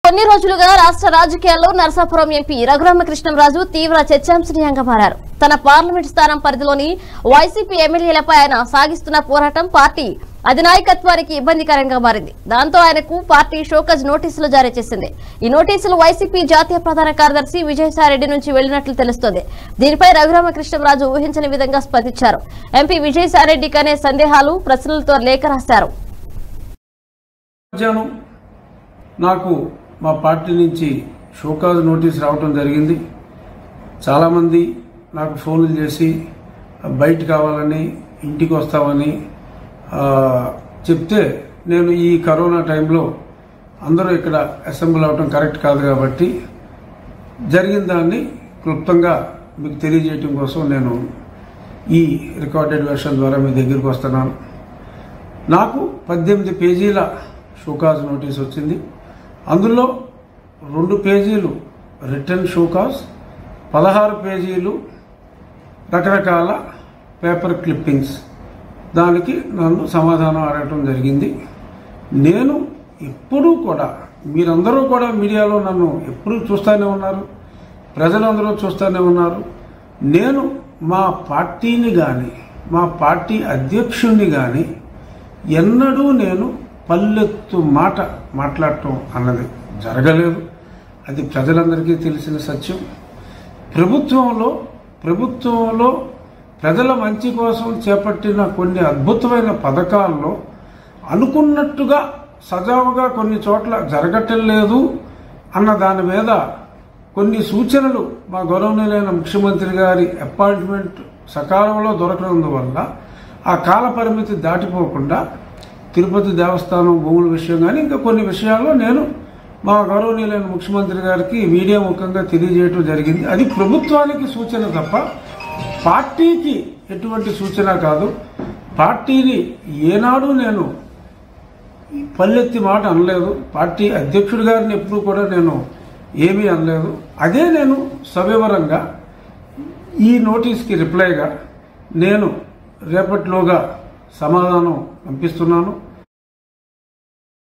కొన్ని రోజులుగా రాష్ట్ర రాజకీయాల్లో నరసాపురం ఎంపీ రఘురామకృష్ణంరాజు తీవ్ర చర్చాంశనీయంగా మారారు. తన పార్లమెంట్ స్థానం పరిధిలోని వైసీపీ ఎమ్మెల్యేలపై ఆయన సాగిస్తున్న పోరాటం పార్టీ అధినాయకత్వానికి ఇబ్బందికరంగా మారింది. దాంతో ఆయనకు పార్టీ షోకాజ్ నోటీసులు జారీ చేసింది. ఈ నోటీసులు వైసీపీ జాతీయ ప్రధాన కార్యదర్శి విజయసాయిరెడ్డి నుంచి వెళ్లినట్లు తెలుస్తోంది. దీనిపై రఘురామకృష్ణంరాజు ఊహించని విధంగా స్పందించారు. ఎంపీ విజయసాయిరెడ్డికి అనే సందేహాలు ప్రశ్నలతో లేఖ రాశారు. నాకు మా పార్టీ నుంచి షోకాజ్ నోటీస్ రావడం జరిగింది. చాలామంది నాకు ఫోన్లు చేసి బయట కావాలని, ఇంటికి వస్తామని చెప్తే నేను ఈ కరోనా టైంలో అందరూ ఇక్కడ అసెంబ్లీ అవడం కరెక్ట్ కాదు కాబట్టి జరిగిన దాన్ని క్లుప్తంగా మీకు తెలియజేయడం కోసం నేను ఈ రికార్డెడ్ వెర్షన్ ద్వారా మీ దగ్గరికి వస్తున్నాను. నాకు 18 పేజీల షోకాజ్ నోటీస్ వచ్చింది. అందులో 2 పేజీలు రిటర్న్ షోకాజ్, 16 పేజీలు రకరకాల పేపర్ క్లిప్పింగ్స్. దానికి నన్ను సమాధానం అడగటం జరిగింది. నేను ఎప్పుడూ కూడా, మీరందరూ కూడా మీడియాలో నన్ను ఎప్పుడూ చూస్తూనే ఉన్నారు, ప్రజలందరూ చూస్తూనే ఉన్నారు. నేను మా పార్టీని కానీ, మా పార్టీ అధ్యక్షుడిని కానీ ఎన్నడూ నేను పల్లెత్తు మాట మాట్లాడటం అన్నది జరగలేదు. అది ప్రజలందరికీ తెలిసిన సత్యం. ప్రభుత్వంలో ప్రజల మంచి కోసం చేపట్టిన కొన్ని అద్భుతమైన పథకాల్లో అనుకున్నట్టుగా సజావుగా కొన్ని చోట్ల జరగటం లేదు అన్న దాని మీద కొన్ని సూచనలు మా గౌరవనీయులైన ముఖ్యమంత్రి గారి అపాయింట్మెంట్ సకాలంలో దొరకనందువల్ల ఆ కాల పరిమితి దాటిపోకుండా తిరుపతి దేవస్థానం భూముల విషయం కానీ ఇంకా కొన్ని విషయాల్లో నేను మా గౌరవనీయులైన ముఖ్యమంత్రి గారికి మీడియా ముఖంగా తెలియజేయడం జరిగింది. అది ప్రభుత్వానికి సూచన తప్ప పార్టీకి ఎటువంటి సూచన కాదు. పార్టీని ఏనాడు నేను పల్లెత్తి మాట అనలేదు. పార్టీ అధ్యక్షుడి గారిని ఎప్పుడూ కూడా నేను ఏమీ అనలేదు. అదే నేను సవివరంగా ఈ నోటీస్కి రిప్లైగా నేను రేపటిలోగా సమాధానం పంపిస్తున్నాను.